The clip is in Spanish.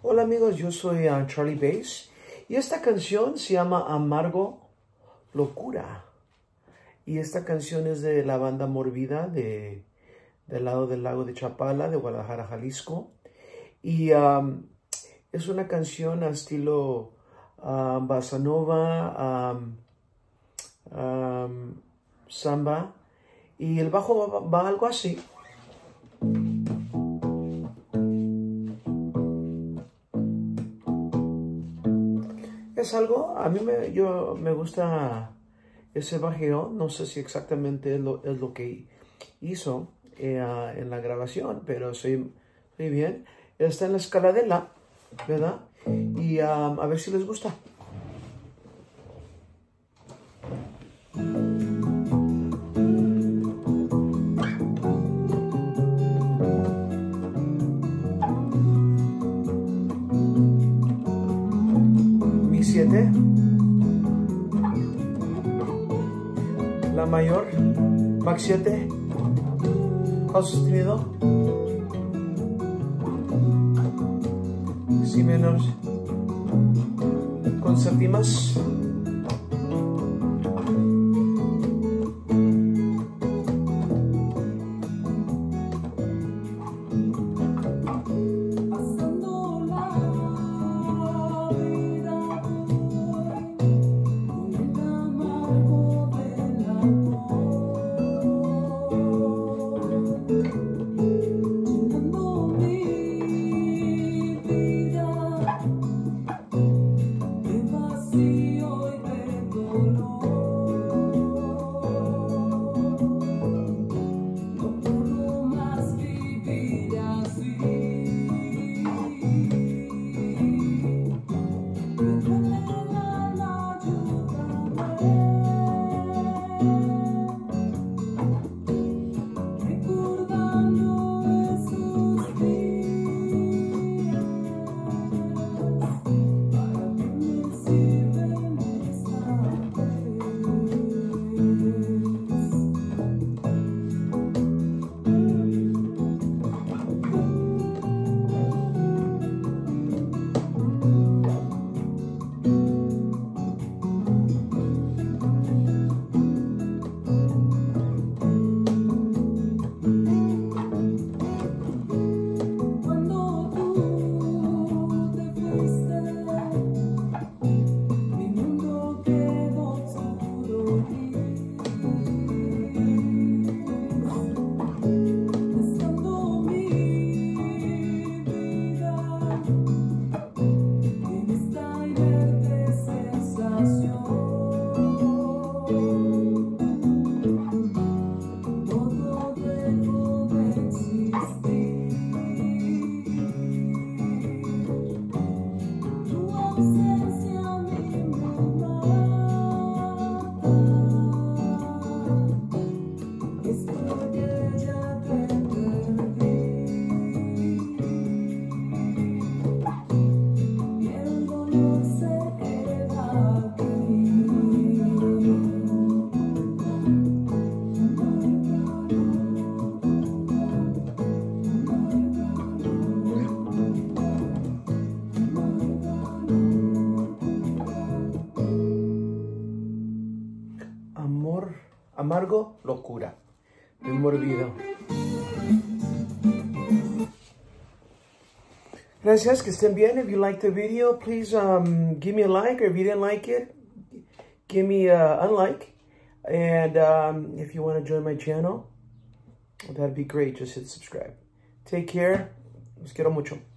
Hola amigos, yo soy Charlie Bass y esta canción se llama Amargo Locura. Y esta canción es de la banda Morbida del lado del lago de Chapala, de Guadalajara, Jalisco. Y es una canción a estilo bossa nova, samba. Y el bajo va algo así. Es algo, a mí me gusta ese bajeo, no sé si exactamente es lo que hizo en la grabación, pero soy bien. Está en la escala de La, ¿verdad? Y a ver si les gusta. Mi 7, La mayor, Max 7, Fa sostenido, Si menor con séptimas, Amargo Locura, de Morbida. Gracias, que estén bien. If you liked the video, please give me a like, or if you didn't like it, give me a unlike. And if you want to join my channel, that'd be great. Just hit subscribe. Take care. Los quiero mucho.